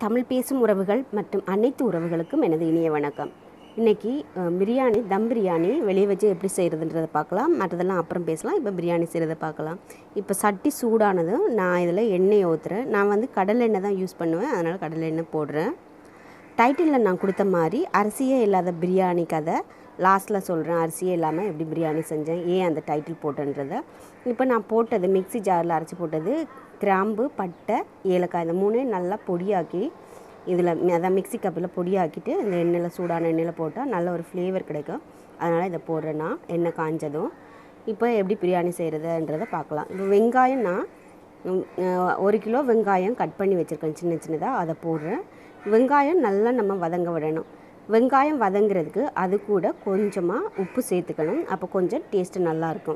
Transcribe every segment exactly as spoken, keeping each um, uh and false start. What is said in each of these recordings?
தமிழ் பேசும் உறவுகள் மற்றும் அனைத்து உறவுகளுக்கும் எனது இனிய வணக்கம். இன்றைக்கி பிரியாணி தம் பிரியாணி வெளியே வச்சு எப்படி செய்கிறதுன்றதை பார்க்கலாம். மற்றதெல்லாம் அப்புறம் பேசலாம். இப்போ பிரியாணி செய்கிறத பார்க்கலாம். இப்போ சட்டி சூடானதும் நான் இதில் எண்ணெய் ஊற்றுறேன். நான் வந்து கடலை எண்ணெய் தான் யூஸ் பண்ணுவேன், அதனால் கடலை எண்ணெய் போடுறேன். டைட்டிலில் நான் கொடுத்த மாதிரி அரிசியே இல்லாத பிரியாணி கதை லாஸ்ட்டில் சொல்கிறேன். அரிசியே இல்லாமல் எப்படி பிரியாணி செஞ்சேன், ஏன் அந்த டைட்டில் போட்டேன்றதை. இப்போ நான் போட்டது மிக்ஸி ஜாரில் அரைச்சி போட்டது கிராம்பு, பட்டை, ஏலக்காய் இந்த மூணையும் நல்லா பொடியாக்கி இதில் அதான் மிக்ஸி கப்பில் பொடியாக்கிட்டு இந்த எண்ணெயில் சூடான எண்ணெயில் போட்டால் நல்ல ஒரு ஃப்ளேவர் கிடைக்கும். அதனால் இதை போடுறேன்னா எண்ணெய் காஞ்சதும். இப்போ எப்படி பிரியாணி செய்கிறதுன்றதை பார்க்கலாம். இப்போ வெங்காயம் நான் ஒரு கிலோ வெங்காயம் கட் பண்ணி வச்சுருக்கேன் சின்ன சின்னதாக, அதை போடுறேன். வெங்காயம் நல்லா நம்ம வதங்க விடணும். வெங்காயம் வதங்கிறதுக்கு அது கூட கொஞ்சமாக உப்பு சேர்த்துக்கணும். அப்போ கொஞ்சம் டேஸ்ட்டு நல்லாயிருக்கும்.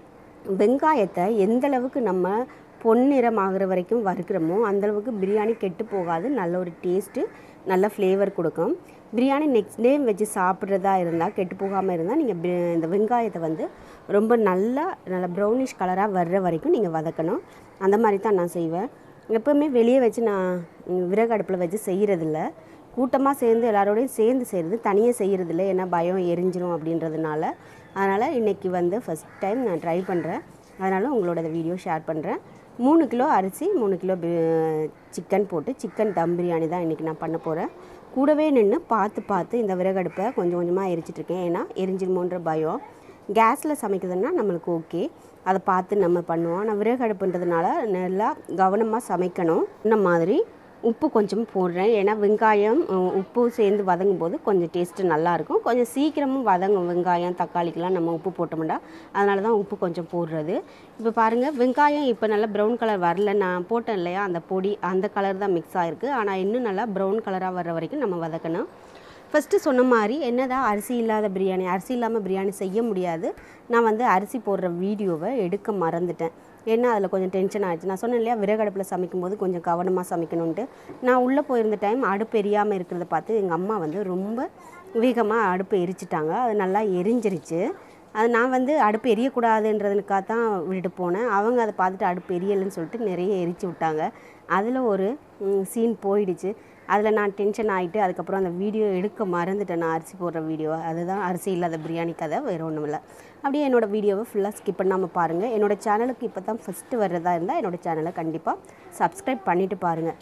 வெங்காயத்தை எந்தளவுக்கு நம்ம பொன்னிறம் ஆகிற வரைக்கும் வறுக்கிறோமோ அந்தளவுக்கு பிரியாணி கெட்டு போகாது, நல்ல ஒரு டேஸ்ட்டு, நல்ல ஃப்ளேவர் கொடுக்கும். பிரியாணி நெக்ஸ்ட் டே வச்சு சாப்பிட்றதா இருந்தால், கெட்டு போகாமல் இருந்தால் நீங்கள் இந்த வெங்காயத்தை வந்து ரொம்ப நல்லா நல்லா ப்ரௌனிஷ் கலராக வர்ற வரைக்கும் நீங்கள் வதக்கணும். அந்த மாதிரி தான் நான் செய்வேன். எப்போவுமே வெளியே வச்சு நான் விறகு அடுப்பில் வச்சு செய்கிறதில்ல. கூட்டமாக சேர்ந்து எல்லாரோடையும் சேர்ந்து செய்கிறது, தனியாக செய்கிறதில்ல. ஏன்னா பயம் எரிஞ்சிரும் அப்படின்றதுனால. அதனால் இன்றைக்கி வந்து ஃபஸ்ட் டைம் நான் ட்ரை பண்ணுறேன். அதனால் உங்களோட வீடியோ ஷேர் பண்ணுறேன். மூணு கிலோ அரிசி, மூணு கிலோ சிக்கன் போட்டு சிக்கன் தம் பிரியாணி தான் இன்றைக்கி நான் பண்ண போகிறேன். கூடவே நின்று பார்த்து பார்த்து இந்த விறகடுப்பை கொஞ்சம் கொஞ்சமாக எரிச்சிட்ருக்கேன். ஏன்னா எரிஞ்சிருமோன்ற பயம். கேஸில் சமைக்கிறதுனா நம்மளுக்கு ஓகே, அதை பார்த்து நம்ம பண்ணுவோம். ஆனால் விறகடுப்புன்றதுனால நல்லா கவனமாக சமைக்கணும். இந்த மாதிரி உப்பு கொஞ்சம் போடுறேன். ஏன்னா வெங்காயம் உப்பு சேர்ந்து வதங்கும் போது கொஞ்சம் டேஸ்ட்டு நல்லாயிருக்கும். கொஞ்சம் சீக்கிரமும் வதங்கும் வெங்காயம் தக்காளிக்கெலாம் நம்ம உப்பு போட்டோம்னா, அதனால தான் உப்பு கொஞ்சம் போடுறது. இப்போ பாருங்கள், வெங்காயம் இப்போ நல்லா ப்ரௌன் கலர் வரல. நான் போட்டேன் இல்லையா அந்த பொடி, அந்த கலர் தான் மிக்ஸ் ஆகிருக்கு. ஆனால் இன்னும் நல்லா ப்ரௌன் கலராக வர்ற வரைக்கும் நம்ம வதக்கணும். ஃபஸ்ட்டு சொன்ன மாதிரி என்னதான் அரிசி இல்லாத பிரியாணி, அரிசி இல்லாமல் பிரியாணி செய்ய முடியாது. நான் வந்து அரிசி போடுற வீடியோவை எடுக்க மறந்துட்டேன். ஏன்னா அதில் கொஞ்சம் டென்ஷன் ஆகிடுச்சு. நான் சொன்னேன் இல்லையா விறகடுப்பில் சமைக்கும்போது கொஞ்சம் கவனமாக சமைக்கணுன்ட்டு. நான் உள்ளே போயிருந்த டைம் அடுப்பு எரியாமல் இருக்கிறத பார்த்து எங்கள் அம்மா வந்து ரொம்ப வேகமாக அடுப்பு எரிச்சிட்டாங்க. அது நல்லா எரிஞ்சிருச்சு. அது நான் வந்து அடுப்பு எரியக்கூடாதுன்றதுக்காக தான் விட்டுட்டு போனேன். அவங்க அதை பார்த்துட்டு அடுப்பு எரியலைன்னு சொல்லிட்டு நிறைய எரிச்சு விட்டாங்க. அதில் ஒரு சீன் போயிடுச்சு. அதில் நான் டென்ஷன் ஆகிட்டு அதுக்கப்புறம் அந்த வீடியோ எடுக்க மறந்துட்டேன். நான் அரிசி போடுற வீடியோ, அதுதான் அரிசி இல்லாத பிரியாணி கதை, வேறு ஒன்றும் இல்லை. அப்படியே என்னோடய வீடியோவை ஃபுல்லாக ஸ்கிப் பண்ணாமல் பாருங்கள். என்னோடய சேனலுக்கு இப்போ தான் ஃபஸ்ட்டு வர்றதா இருந்தால் என்னோடய சேனலை கண்டிப்பாக சப்ஸ்கிரைப் பண்ணிவிட்டு பாருங்கள்.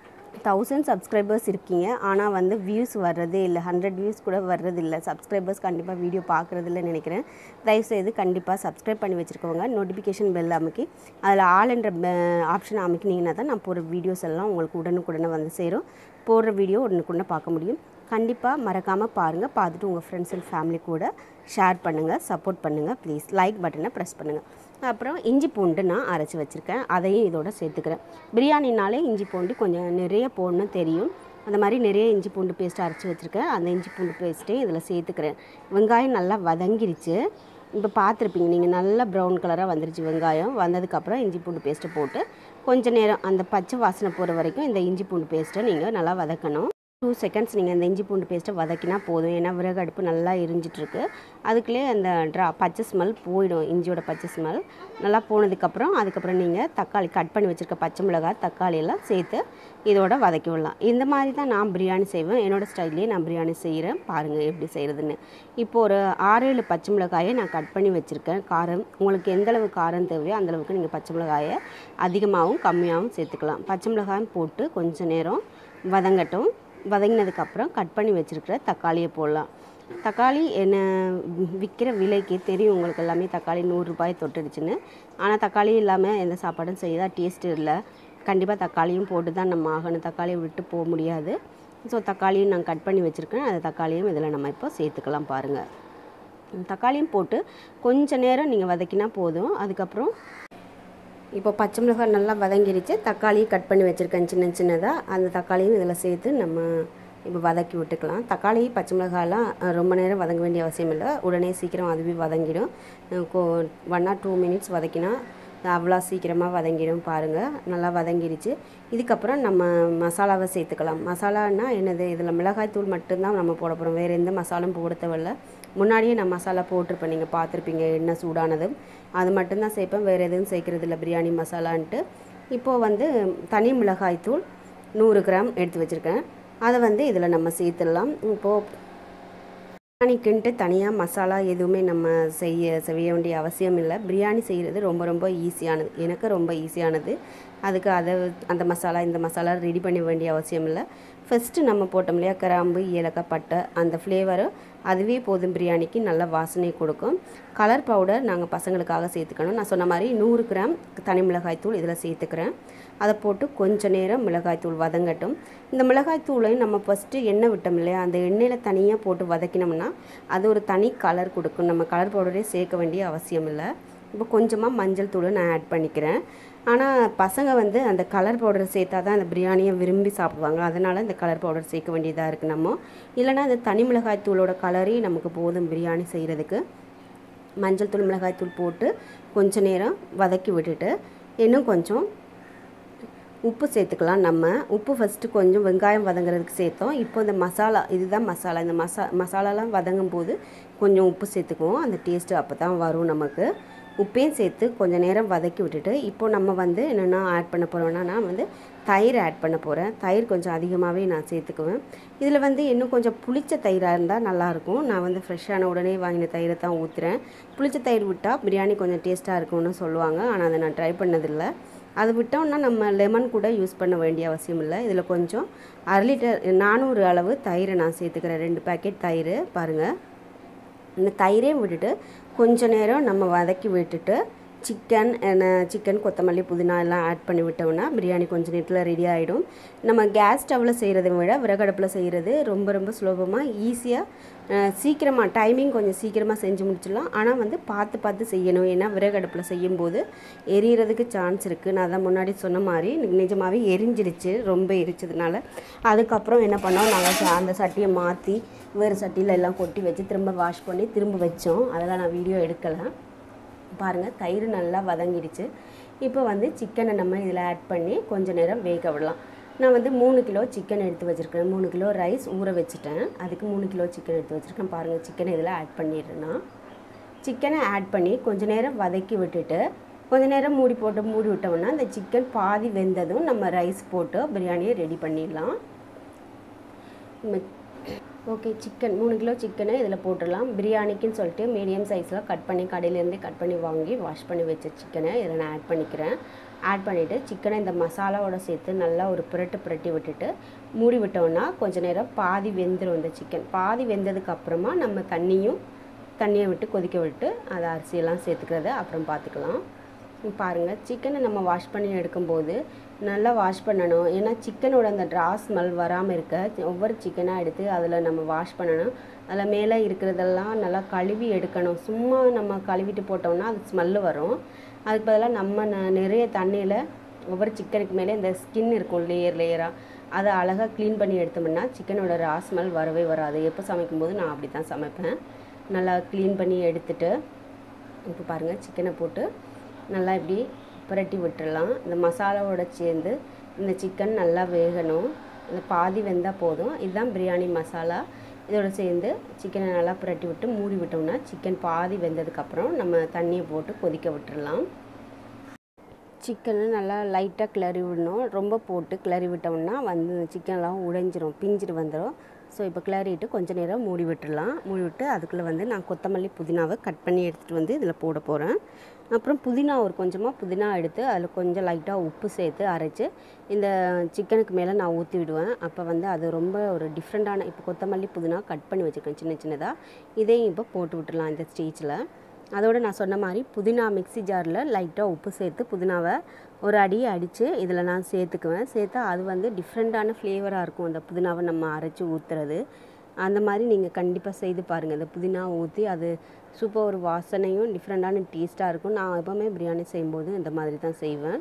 தௌசண்ட் சப்ஸ்கிரைபர்ஸ் இருக்கீங்க, ஆனால் வந்து வியூஸ் வர்றதே இல்லை. ஹண்ட்ரட் வியூஸ் கூட வர்றது இல்லை. சப்ஸ்கிரைபர்ஸ் கண்டிப்பாக வீடியோ பார்க்குறது இல்லைன்னு நினைக்கிறேன். தயவுசெய்து கண்டிப்பாக சப்ஸ்கிரைப் பண்ணி வச்சுருக்கவங்க நோட்டிஃபிகேஷன் பெல் அமைக்கி அதில் ஆல் என்ற ஆப்ஷனை அமைக்கினீங்கன்னா தான் நான் போடுற வீடியோஸ் எல்லாம் உங்களுக்கு உடனுக்குடனே வந்து சேரும். போடுற வீடியோ உடனுக்குடனே பார்க்க முடியும். கண்டிப்பாக மறக்காமல் பாருங்கள். பார்த்துட்டு உங்கள் ஃப்ரெண்ட்ஸ் அண்ட் ஃபேமிலி கூட ஷேர் பண்ணுங்கள், சப்போர்ட் பண்ணுங்கள். ப்ளீஸ் லைக் பட்டனை ப்ரெஸ் பண்ணுங்கள். அப்புறம் இஞ்சி பூண்டு நான் அரைச்சி வச்சுருக்கேன், அதையும் இதோட சேர்த்துக்கிறேன். பிரியாணினாலே இஞ்சி பூண்டு கொஞ்சம் நிறைய போடணும் தெரியும். அந்த மாதிரி நிறைய இஞ்சி பூண்டு பேஸ்ட்டு அரைச்சி வச்சுருக்கேன். அந்த இஞ்சி பூண்டு பேஸ்ட்டையும் இதில் சேர்த்துக்கிறேன். வெங்காயம் நல்லா வதங்கிருச்சு. இப்போ பார்த்துருப்பீங்க நீங்கள், நல்லா ப்ரௌன் கலராக வந்துருச்சு வெங்காயம். வந்ததுக்கப்புறம் இஞ்சி பூண்டு பேஸ்ட்டை போட்டு கொஞ்சம் நேரம் அந்த பச்சை வாசனை போகிற வரைக்கும் இந்த இஞ்சி பூண்டு பேஸ்ட்டை நீங்கள் நல்லா வதக்கணும். டூ செகண்ட்ஸ் நீங்கள் அந்த இஞ்சி பூண்டு பேஸ்ட்டை வதக்கினா போதும். ஏன்னா விறகு அடுப்பு நல்லா எரிஞ்சிட்ருக்கு. அதுக்குள்ளே அந்த ட்ரா பச்சை ஸ்மெல் போயிடும், இஞ்சியோட பச்சை ஸ்மெல் நல்லா போனதுக்கப்புறம் அதுக்கப்புறம் நீங்கள் தக்காளி கட் பண்ணி வச்சுருக்க பச்சை மிளகாய் தக்காளியெல்லாம் சேர்த்து இதோட வதக்கி விடலாம். இந்த மாதிரி தான் நான் பிரியாணி செய்வேன். என்னோடய ஸ்டைல்லேயே நான் பிரியாணி செய்கிறேன். பாருங்கள் எப்படி செய்கிறதுன்னு. இப்போது ஒரு ஆறு ஏழு பச்சை மிளகாயை நான் கட் பண்ணி வச்சுருக்கேன். காரம் உங்களுக்கு எந்தளவு காரம் தேவையோ அந்தளவுக்கு நீங்கள் பச்சை மிளகாயை அதிகமாகவும் கம்மியாகவும் சேர்த்துக்கலாம். பச்சை மிளகாயும் போட்டு கொஞ்சம் நேரம் வதங்கட்டும். வதங்கினதுக்கப்புறம் கட் பண்ணி வச்சுருக்கிற தக்காளியை போடலாம். தக்காளி என்ன விற்கிற விலைக்கு தெரியும் உங்களுக்கு எல்லாமே, தக்காளி நூறுரூபாய் தொட்டுடுச்சுன்னு. ஆனால் தக்காளி இல்லாமல் எந்த சாப்பாடும் செய்தால் டேஸ்ட்டு இல்லை. கண்டிப்பாக தக்காளியும் போட்டு தான் நம்ம ஆகணும், தக்காளியை விட்டு போக முடியாது. ஸோ தக்காளியும் நான் கட் பண்ணி வச்சுருக்கேன். அந்த தக்காளியும் இதில் நம்ம இப்போ சேர்த்துக்கலாம். பாருங்கள், தக்காளியும் போட்டு கொஞ்சம் நேரம் நீங்கள் வதக்கினா போதும். அதுக்கப்புறம் இப்போ பச்சை மிளகாய் நல்லா வதங்கிடுச்சு. தக்காளியும் கட் பண்ணி வச்சுருக்கேன் சின்ன சின்னதாக. அந்த தக்காளியும் இதில் சேர்த்து நம்ம இப்போ வதக்கி விட்டுக்கலாம். தக்காளி பச்சை மிளகாயெல்லாம் ரொம்ப நேரம் வதங்க வேண்டிய அவசியம் இல்லை, உடனே சீக்கிரம் அதுவே வதங்கிடும். ஒன் ஆர் டூ மினிட்ஸ் வதக்கினா அவ்வளோ சீக்கிரமாக வதங்கிடும். பாருங்கள், நல்லா வதங்கிடுச்சு. இதுக்கப்புறம் நம்ம மசாலாவை சேர்த்துக்கலாம். மசாலான்னா என்னது, இதில் மிளகாய் தூள் மட்டும்தான் நம்ம போட போகிறோம், வேறு எந்த மசாலும் போட தேவையில்ல. முன்னாடியே நான் மசாலா போட்டிருப்பேன், நீங்கள் பார்த்துருப்பீங்க. எண்ணெய் சூடானதும் அது மட்டும்தான் சேர்ப்பேன், வேறு எதுவும் சேர்க்குறது இல்லை பிரியாணி மசாலான்ட்டு. இப்போது வந்து தனி மிளகாய் தூள் நூறு கிராம் எடுத்து வச்சுருக்கேன். அதை வந்து இதில் நம்ம சேர்த்துடலாம். இப்போது பிரியாணிக்குன்ட்டு தனியாக மசாலா எதுவுமே நம்ம செய்ய செய்ய வேண்டிய அவசியம் இல்லை. பிரியாணி செய்கிறது ரொம்ப ரொம்ப ஈஸியானது, எனக்கு ரொம்ப ஈஸியானது. அதுக்கு அதை அந்த மசாலா இந்த மசாலா ரெடி பண்ண வேண்டிய அவசியம் இல்லை. ஃபஸ்ட்டு நம்ம போட்டோம் இல்லையா கிராம்பு, ஏலக்காய், பட்டை, அந்த ஃப்ளேவரு அதுவே போதும், பிரியாணிக்கு நல்ல வாசனை கொடுக்கும். கலர் பவுடர் நாங்கள் பசங்களுக்காக சேர்த்துக்கணும். நான் சொன்ன மாதிரி நூறு கிராம் தனி மிளகாய்த்தூள் இதில் சேர்த்துக்கிறேன். அதை போட்டு கொஞ்சம் நேரம் மிளகாய்த்தூள் வதங்கட்டும். இந்த மிளகாய்த்தூளையும் நம்ம ஃபஸ்ட்டு எண்ணெய் விட்டோம் இல்லையா, அந்த எண்ணெயில் தனியாக போட்டு வதக்கினோம்னா அது ஒரு தனி கலர் கொடுக்கும். நம்ம கலர் பவுடரே சேர்க்க வேண்டிய அவசியம் இல்லை. இப்போ கொஞ்சமாக மஞ்சள் தூள் நான் ஆட் பண்ணிக்கிறேன். ஆனால் பசங்க வந்து அந்த கலர் பவுடர் சேர்த்தா தான் அந்த பிரியாணியை விரும்பி சாப்பிடுவாங்க. அதனால் இந்த கலர் பவுடர் சேர்க்க வேண்டியதாக இருக்குது நம்ம. இல்லைனா அந்த தனி மிளகாய் தூளோட கலரே நமக்கு போதும் பிரியாணி செய்கிறதுக்கு. மஞ்சள் தூள், மிளகாய் தூள் போட்டு கொஞ்சம் நேரம் வதக்கி விட்டுட்டு இன்னும் கொஞ்சம் உப்பு சேர்த்துக்கலாம். நம்ம உப்பு ஃபஸ்ட்டு கொஞ்சம் வெங்காயம் வதங்குறதுக்கு சேர்த்தோம். இப்போ இந்த மசாலா, இதுதான் மசாலா, இந்த மசா மசாலாலாம் வதங்கும் போது கொஞ்சம் உப்பு சேர்த்துக்குவோம். அந்த டேஸ்ட்டு அப்போ தான் வரும் நமக்கு. உப்பையும் சேர்த்து கொஞ்சம் நேரம் வதக்கி விட்டுட்டு இப்போது நம்ம வந்து என்னென்னா ஆட் பண்ண போகிறோன்னா, நான் வந்து தயிர் ஆட் பண்ண போகிறேன். தயிர் கொஞ்சம் அதிகமாகவே நான் சேர்த்துக்குவேன். இதில் வந்து இன்னும் கொஞ்சம் புளிச்ச தயிராக இருந்தால் நல்லாயிருக்கும். நான் வந்து ஃப்ரெஷ்ஷான உடனே வாங்கின தயிரை தான் ஊற்றுறேன். புளிச்ச தயிர் விட்டால் பிரியாணி கொஞ்சம் டேஸ்ட்டாக இருக்கும்னு சொல்லுவாங்க. ஆனால் அதை நான் ட்ரை பண்ணதில்லை. அது விட்டோம்னா நம்ம லெமன் கூட யூஸ் பண்ண வேண்டிய அவசியம் இல்லை. இதில் கொஞ்சம் அரை லிட்டர் நானூறு அளவு தயிரை நான் சேர்த்துக்கிறேன். ரெண்டு பேக்கெட் தயிர் பாருங்கள். இந்த தயிரையும் விட்டுட்டு கொஞ்சம் நேரம் நம்ம வதக்கி விட்டுட்டு சிக்கன் சிக்கன் கொத்தமல்லி, புதினா எல்லாம் ஆட் பண்ணி விட்டோம்னா பிரியாணி கொஞ்சம் நேரத்தில் ரெடி ஆகிடும். நம்ம கேஸ் ஸ்டவ்வில் செய்கிறத விட விறகடுப்பில் செய்கிறது ரொம்ப ரொம்ப சுலபமாக, ஈஸியாக, சீக்கிரமாக, டைமிங் கொஞ்சம் சீக்கிரமாக செஞ்சு முடிச்சிடலாம். ஆனால் வந்து பார்த்து பார்த்து செய்யணும். ஏன்னா விறகடுப்பில் செய்யும்போது எரியறதுக்கு சான்ஸ் இருக்குது. நான் தான் முன்னாடி சொன்ன மாதிரி நிஜமாகவே எரிஞ்சிடுச்சு, ரொம்ப எரிச்சதுனால. அதுக்கப்புறம் என்ன பண்ணோம், நாங்கள் அந்த சட்டியை மாற்றி வேறு சட்டியில் எல்லாம் கொட்டி வச்சு திரும்ப வாஷ் பண்ணி திரும்ப வச்சோம். அதெல்லாம் நான் வீடியோ எடுக்கலை. பாருங்கள், தயிர் நல்லா வதங்கிடுச்சு. இப்போ வந்து சிக்கனை நம்ம இதில் ஆட் பண்ணி கொஞ்சம் நேரம் வேக விடலாம். நான் வந்து மூணு கிலோ சிக்கன் எடுத்து வச்சுருக்கேன். மூணு கிலோ ரைஸ் ஊற வச்சுட்டேன். அதுக்கு மூணு கிலோ சிக்கன் எடுத்து வச்சுருக்கேன். பாருங்கள், சிக்கனை இதில் ஆட் பண்ணிடுறேன்னா சிக்கனை ஆட் பண்ணி கொஞ்சம் நேரம் வதக்கி விட்டுட்டு கொஞ்சம் நேரம் மூடி போட்டு மூடி விட்டோம்னா அந்த சிக்கன் பாதி வெந்ததும் நம்ம ரைஸ் போட்டு பிரியாணியை ரெடி பண்ணிடலாம். ஓகே, சிக்கன் மூணு கிலோ சிக்கனை இதில் போட்டுடலாம். பிரியாணிக்குன்னு சொல்லிட்டு மீடியம் சைஸில் கட் பண்ணி கடையிலேருந்து கட் பண்ணி வாங்கி வாஷ் பண்ணி வச்ச சிக்கனை இதில் நான் ஆட் பண்ணிக்கிறேன். ஆட் பண்ணிவிட்டு சிக்கனை இந்த மசாலாவோட சேர்த்து நல்லா ஒரு புரட்டு புரட்டி விட்டுட்டு மூடி விட்டோம்னா கொஞ்சம் நேரம் பாதி வெந்துடும். இந்த சிக்கன் பாதி வெந்ததுக்கப்புறமா நம்ம தண்ணியும் தண்ணியை விட்டு கொதிக்க விட்டு அதை அரிசியெல்லாம் சேர்த்துக்கிறத அப்புறம் பார்த்துக்கலாம். பாருங்கள், சிக்கனை நம்ம வாஷ் பண்ணி எடுக்கும்போது நல்லா வாஷ் பண்ணணும். ஏன்னா சிக்கனோட அந்த ட்ரா ஸ்மெல் வராமல் இருக்க ஒவ்வொரு சிக்கனாக எடுத்து அதில் நம்ம வாஷ் பண்ணணும். அதில் மேலே இருக்கிறதெல்லாம் நல்லா கழுவி எடுக்கணும். சும்மா நம்ம கழுவிட்டு போட்டோம்னா அது ஸ்மெல்லு வரும். அதுக்கு பதிலாக நம்ம ந நிறைய தண்ணியில் ஒவ்வொரு சிக்கனுக்கு மேலே இந்த ஸ்கின் இருக்கும் லேயர் லேயராக, அதை அழகாக க்ளீன் பண்ணி எடுத்தோம்னா சிக்கனோட ரா ஸ்மெல் வரவே வராது. எப்போ சமைக்கும்போது நான் அப்படி தான் சமைப்பேன். நல்லா க்ளீன் பண்ணி எடுத்துட்டு இப்போ பாருங்கள், சிக்கனை போட்டு நல்லா இப்படி புரட்டி விட்டுடலாம். இந்த மசாலாவோட சேர்ந்து இந்த சிக்கன் நல்லா வேகணும். இந்த பாதி வெந்தால் போதும். இதுதான் பிரியாணி மசாலா. இதோட சேர்ந்து சிக்கனை நல்லா புரட்டி விட்டு மூடி விட்டோம்னா சிக்கன் பாதி வெந்ததுக்கப்புறம் நம்ம தண்ணியை போட்டு கொதிக்க விட்டுடலாம். சிக்கனை நல்லா லைட்டாக கிளறி விடணும். ரொம்ப போட்டு கிளறி விட்டோம்னா வந்து சிக்கன்லாம் உடைஞ்சிரும், பிஞ்சிட்டு வந்துடும். ஸோ இப்போ கிளறிட்டு கொஞ்சம் நேரம் மூடி விட்டுடலாம். மூடி விட்டு அதுக்குள்ளே வந்து நான் கொத்தமல்லி, புதினாவை கட் பண்ணி எடுத்துகிட்டு வந்து இதில் போட போகிறேன். அப்புறம் புதினா ஒரு கொஞ்சமாக புதினா எடுத்து அதில் கொஞ்சம் லைட்டாக உப்பு சேர்த்து அரைச்சி இந்த சிக்கனுக்கு மேலே நான் ஊற்றி விடுவேன். அப்போ வந்து அது ரொம்ப ஒரு டிஃப்ரெண்ட்டான, இப்போ கொத்தமல்லி, புதினா கட் பண்ணி வச்சுருக்கேன் சின்ன சின்னதாக, இதையும் இப்போ போட்டு விட்டுடலாம் இந்த ஸ்டேஜில். அதோடு நான் சொன்ன மாதிரி புதினா மிக்ஸி ஜாரில் லைட்டாக உப்பு சேர்த்து புதினாவை ஒரு அடி அடித்து இதில் நான் சேர்த்துக்குவேன். சேர்த்தா அது வந்து டிஃப்ரெண்ட்டான ஃப்ளேவராக இருக்கும் அந்த புதினாவை நம்ம அரைச்சி ஊற்றுறது. அந்த மாதிரி நீங்கள் கண்டிப்பாக செய்து பாருங்கள். இந்த புதினா ஊற்றி அது சூப்பர் ஒரு வாசனையும் டிஃப்ரெண்ட்டான டேஸ்ட்டாக இருக்கும். நான் எப்போவுமே பிரியாணி செய்யும்போது இந்த மாதிரி தான் செய்வேன்.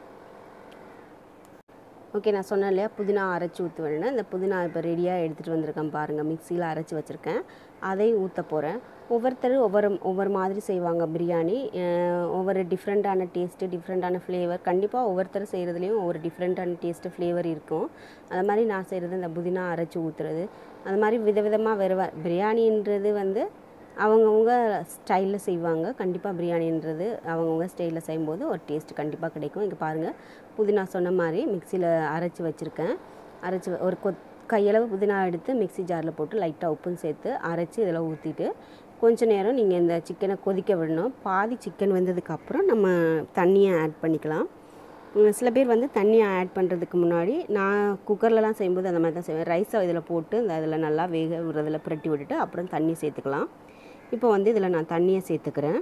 ஓகே, நான் சொன்னேன் இல்லையா புதினா அரைச்சி ஊற்றுவேன்னு. இந்த புதினா இப்போ ரெடியாக எடுத்துகிட்டு வந்திருக்கேன் பாருங்கள். மிக்சியில் அரைச்சி வச்சுருக்கேன், அதையும் ஊற்ற போகிறேன். ஒவ்வொருத்தரும் ஒவ்வொரு ஒவ்வொரு மாதிரி செய்வாங்க பிரியாணி. ஒவ்வொரு டிஃப்ரெண்ட்டான டேஸ்ட்டு, டிஃப்ரெண்ட்டான ஃப்ளேவர். கண்டிப்பாக ஒவ்வொருத்தர் செய்கிறதுலையும் ஒவ்வொரு டிஃப்ரெண்ட்டான டேஸ்ட்டு, ஃப்ளேவர் இருக்கும். அது மாதிரி நான் செய்கிறது இந்த புதினா அரைச்சி ஊற்றுறது. அது மாதிரி விதவிதமாக வேறு பிரியாணின்றது வந்து அவங்கவுங்க ஸ்டைலில் செய்வாங்க. கண்டிப்பாக பிரியாணின்றது அவங்கவுங்க ஸ்டைலில் செய்யும்போது ஒரு டேஸ்ட் கண்டிப்பாக கிடைக்கும். இங்கே பாருங்கள், புதினா சொன்ன மாதிரி மிக்சியில் அரைச்சி வச்சுருக்கேன். அரைச்சி ஒரு கொத் கையளவு புதினா எடுத்து மிக்ஸி ஜாரில் போட்டு லைட்டாக உப்பும் சேர்த்து அரைச்சி இதில் ஊற்றிட்டு கொஞ்ச நேரம் நீங்கள் இந்த சிக்கனை கொதிக்க விடணும். பாதி சிக்கன் வெந்ததுக்கப்புறம் நம்ம தண்ணியை ஆட் பண்ணிக்கலாம். சில பேர் வந்து தண்ணியை ஆட் பண்ணுறதுக்கு முன்னாடி நான் குக்கர்லலாம் செய்யும்போது அந்த மாதிரி தான் செய்வேன். ரைஸை இதில் போட்டு இந்த அதில் நல்லா வேக விடுறதில் புரட்டி விட்டுட்டு அப்புறம் தண்ணி சேர்த்துக்கலாம். இப்போ வந்து இதில் நான் தண்ணியை சேர்த்துக்கிறேன்.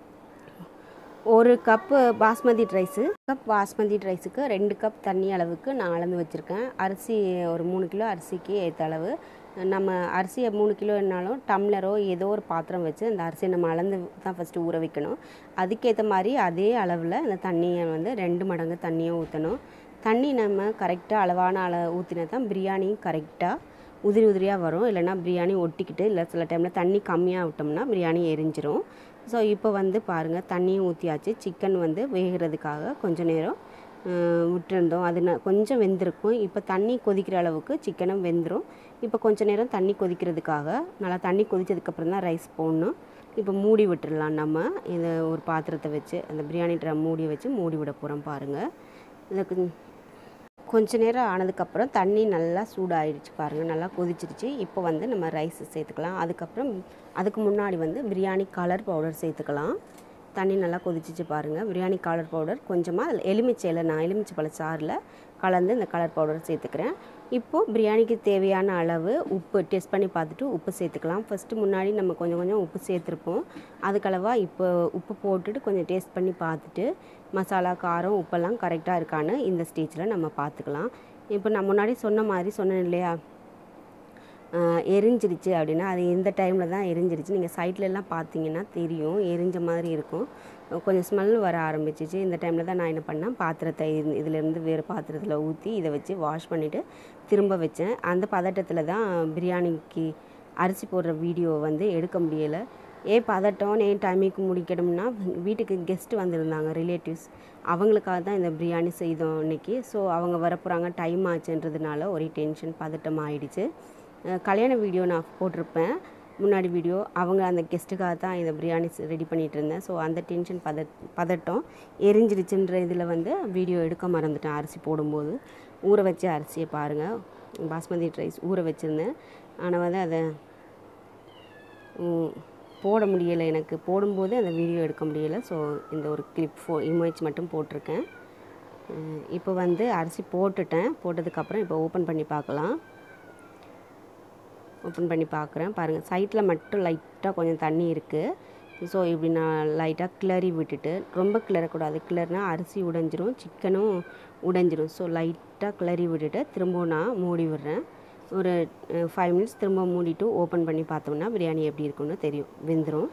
ஒரு cup basmati rice cup basmati ரைஸுக்கு ரெண்டு கப் தண்ணி அளவுக்கு நான் அளந்து வச்சுருக்கேன். அரிசி ஒரு மூணு கிலோ அரிசிக்கு ஏற்ற அளவு. நம்ம அரிசியை மூணு கிலோனாலும் டம்ளரோ ஏதோ ஒரு பாத்திரம் வச்சு அந்த அரிசியை நம்ம அளந்து தான் ஃபஸ்ட்டு ஊற வைக்கணும். அதுக்கேற்ற மாதிரி அதே அளவில் அந்த தண்ணியை வந்து ரெண்டு மடங்கு தண்ணியை ஊற்றணும். தண்ணி நம்ம கரெக்டாக அளவான அளவு ஊற்றினா தான் பிரியாணியும் கரெக்டாக உதிரி உதிரியாக வரும். இல்லைனா பிரியாணி ஒட்டிக்கிட்டு இல்லை சில டைமில் தண்ணி கம்மியாக விட்டோம்னா பிரியாணி எரிஞ்சிரும். ஸோ இப்போ வந்து பாருங்கள் தண்ணியும் ஊற்றியாச்சு. சிக்கன் வந்து வேகிறதுக்காக கொஞ்சம் நேரம் விட்டுருந்தோம். அது ந கொஞ்சம் வெந்திருக்கும். இப்போ தண்ணி கொதிக்கிற அளவுக்கு சிக்கனும் வெந்துடும். இப்போ கொஞ்சம் நேரம் தண்ணி கொதிக்கிறதுக்காக நல்லா தண்ணி கொதித்ததுக்கப்புறம் தான் ரைஸ் போடணும். இப்போ மூடி விட்டுடலாம். நம்ம இதை ஒரு பாத்திரத்தை வச்சு அந்த பிரியாணி ட்ரம் மூடி வச்சு மூடி விட போகிறோம். பாருங்கள் இதுக்கு கொஞ்ச நேரம் ஆனதுக்கப்புறம் தண்ணி நல்லா சூடாகிடுச்சு பாருங்கள், நல்லா கொதிச்சிருச்சு. இப்போ வந்து நம்ம ரைஸ் சேர்த்துக்கலாம். அதுக்கப்புறம் அதுக்கு முன்னாடி வந்து பிரியாணி கலர் பவுடர் சேர்த்துக்கலாம். தண்ணி நல்லா கொதிச்சிச்சு பாருங்கள். பிரியாணி கலர் பவுடர் கொஞ்சமாக அதில் எலுமிச்சையில் நான் எலுமிச்சை பழ சாறில் கலந்து இந்த கலர் பவுடர் சேர்த்துக்கிறேன். இப்போது பிரியாணிக்கு தேவையான அளவு உப்பு டெஸ்ட் பண்ணி பார்த்துட்டு உப்பு சேர்த்துக்கலாம். ஃபஸ்ட்டு முன்னாடி நம்ம கொஞ்சம் கொஞ்சம் உப்பு சேர்த்துருப்போம். அதுக்களவாக இப்போ உப்பு போட்டுட்டு கொஞ்சம் டேஸ்ட் பண்ணி பார்த்துட்டு மசாலா காரம் உப்பெல்லாம் கரெக்டாக இருக்கான்னு இந்த ஸ்டேஜில் நம்ம பார்த்துக்கலாம். இப்போ நான் முன்னாடி சொன்ன மாதிரி சொன்னேன் இல்லையா, எரிஞ்சிருச்சு அப்படின்னா அது இந்த டைமில் தான் எரிஞ்சிருச்சு. நீங்கள் சைட்லலாம் பார்த்தீங்கன்னா தெரியும் எரிஞ்ச மாதிரி இருக்கும். கொஞ்சம் ஸ்மெல் வர ஆரம்பிச்சிச்சு. இந்த டைமில் தான் நான் என்ன பண்ணேன், பாத்திரத்தை இதிலேருந்து வேறு பாத்திரத்தில் ஊற்றி இதை வச்சு வாஷ் பண்ணிவிட்டு திரும்ப வச்சேன். அந்த பதட்டத்தில் தான் பிரியாணிக்கு அரிசி போடுற வீடியோ வந்து எடுக்க முடியலை. ஏன் பதட்டம் ஏன் டைமிங்க்கு முடிக்கணும்னா வீட்டுக்கு கெஸ்ட்டு வந்திருந்தாங்க ரிலேட்டிவ்ஸ், அவங்களுக்காக தான் இந்த பிரியாணி செய்தோம் இன்றைக்கி. ஸோ அவங்க வரப்போகிறாங்க, டைம் ஆச்சுன்றதுனால ஒரே டென்ஷன் பதட்டம் ஆகிடுச்சு. கல்யாண வீடியோ நான் போட்டிருப்பேன் முன்னாடி வீடியோ, அவங்க அந்த கெஸ்ட்டுக்காக தான் இந்த பிரியாணி ரெடி பண்ணிகிட்டு இருந்தேன். ஸோ அந்த டென்ஷன் பத பதட்டம் எரிஞ்சிருச்சுன்ற இதில் வந்து வீடியோ எடுக்க மறந்துட்டேன். அரிசி போடும்போது ஊற வச்ச அரிசியை பாருங்கள், பாஸ்மதி ரைஸ் ஊற வச்சுருந்தேன். ஆனால் வந்து அதை போட முடியலை, எனக்கு போடும்போது அந்த வீடியோ எடுக்க முடியலை. ஸோ இந்த ஒரு கிளிப் ஃபோ இமேஜ் மட்டும் போட்டிருக்கேன். இப்போ வந்து அரிசி போட்டுட்டேன். போட்டதுக்கப்புறம் இப்போ ஓப்பன் பண்ணி பார்க்கலாம். ஓப்பன் பண்ணி பார்க்குறேன் பாருங்கள், சைட்டில் மட்டும் லைட்டாக கொஞ்சம் தண்ணி இருக்குது. ஸோ இப்படி நான் லைட்டாக கிளறி விட்டுட்டு, ரொம்ப கிளறக்கூடாது, கிளறினா அரிசி உடைஞ்சிரும், சிக்கனும் உடைஞ்சிரும். ஸோ லைட்டாக கிளறி விட்டுட்டு திரும்பவும் நான் மூடி விடுறேன். ஒரு ஃபைவ் மினிட்ஸ் திரும்ப மூடிட்டு ஓப்பன் பண்ணி பார்த்தோம்னா பிரியாணி எப்படி இருக்குன்னு தெரியும், வெந்துடும்.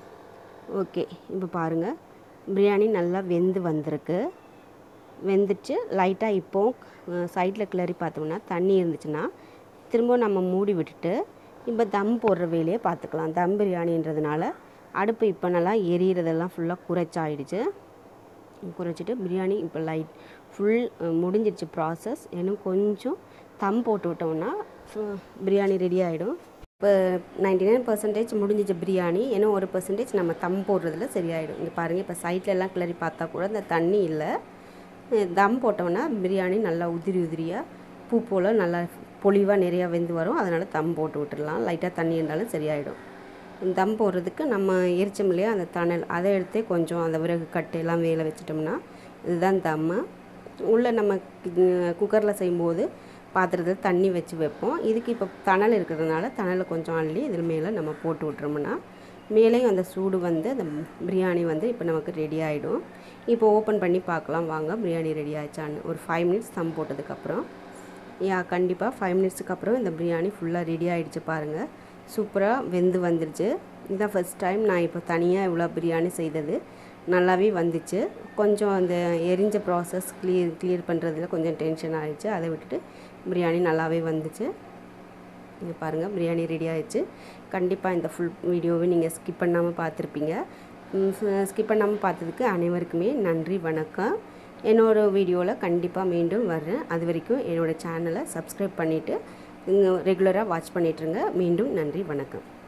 ஓகே, இப்போ பாருங்கள் பிரியாணி நல்லா வெந்து வந்திருக்கு. வெந்துச்சு லைட்டாக. இப்போது சைடில் கிளறி பார்த்தோம்னா தண்ணி இருந்துச்சுன்னா திரும்ப நம்ம மூடி விட்டுட்டு இப்போ தம் போடுற வேலையை பார்த்துக்கலாம். தம் பிரியாணின்றதுனால அடுப்பு இப்போ நல்லா எரியறதெல்லாம் ஃபுல்லாக குறைச்சாயிடுச்சு. குறைச்சிட்டு பிரியாணி இப்போ லைட் ஃபுல் முடிஞ்சிடுச்சு ப்ராசஸ். இன்னும் கொஞ்சம் தம் போட்டு விட்டோம்னா பிரியாணி ரெடி ஆகிடும். இப்போ நைன்டி நைன் பர்சன்டேஜ் முடிஞ்சிச்சு பிரியாணி. இன்னும் ஒரு பர்சன்டேஜ் நம்ம தம் போடுறதுல சரியாயிடும். இங்கே பாருங்கள், இப்போ சைட்ல எல்லாம் கிளறி பார்த்தா கூட இந்த தண்ணி இல்லை. தம் போட்டோம்னா பிரியாணி நல்லா உதிரி உதிரியாக பூ போல் நல்லா பொலிவாக நிறையா வெந்து வரும். அதனால் தம் போட்டு விட்டுடலாம். லைட்டாக தண்ணி இருந்தாலும் சரியாயிடும். தம் போடுறதுக்கு நம்ம எரிச்சோம் இல்லையா அந்த தணல், அதை எடுத்தே கொஞ்சம் அந்த விறகு கட்டையெல்லாம் வேலை வச்சிட்டோம்னா இதுதான் தம்மு. உள்ளே நம்ம குக்கரில் செய்யும்போது பாத்திரத்தில் தண்ணி வச்சு வைப்போம். இதுக்கு இப்போ தணல் இருக்கிறதுனால தணலை கொஞ்சம் அள்ளி இதில் மேலே நம்ம போட்டு விட்டுறோம்னா மேலேயும் அந்த சூடு வந்து அந்த பிரியாணி வந்து இப்போ நமக்கு ரெடி ஆகிடும். இப்போ ஓப்பன் பண்ணி பார்க்கலாம் வாங்க, பிரியாணி ரெடி ஆச்சான்னு. ஒரு ஃபைவ் மினிட்ஸ் தம் போட்டதுக்கப்புறம், யா கண்டிப்பாக ஃபைவ் மினிட்ஸுக்கு அப்புறம் இந்த பிரியாணி ஃபுல்லாக ரெடி ஆகிடுச்சு பாருங்கள். சூப்பராக வெந்து வந்துடுச்சு. இதுதான் ஃபஸ்ட் டைம் நான் இப்போ தனியாக இவ்வளோ பிரியாணி செய்தது. நல்லாவே வந்துச்சு. கொஞ்சம் அந்த எரிஞ்ச ப்ராசஸ் கிளியர் கிளியர் பண்ணுறதுல கொஞ்சம் டென்ஷன் ஆகிடுச்சு. அதை விட்டுட்டு பிரியாணி நல்லாவே வந்துச்சு. இங்கே பாருங்கள் பிரியாணி ரெடி ஆகிடுச்சு. கண்டிப்பாக இந்த ஃபுல் வீடியோவை நீங்கள் ஸ்கிப் பண்ணாமல் பார்த்துருப்பீங்க. ஸ்கிப் பண்ணாமல் பார்த்ததுக்கு அனைவருக்குமே நன்றி, வணக்கம். என்னோட வீடியோவில் கண்டிப்பாக மீண்டும் வர்றேன். அது வரைக்கும் என்னோடய சேனலை சப்ஸ்கிரைப் பண்ணிவிட்டு ரெகுலராக வாட்ச் பண்ணிட்டுருங்க. மீண்டும் நன்றி, வணக்கம்.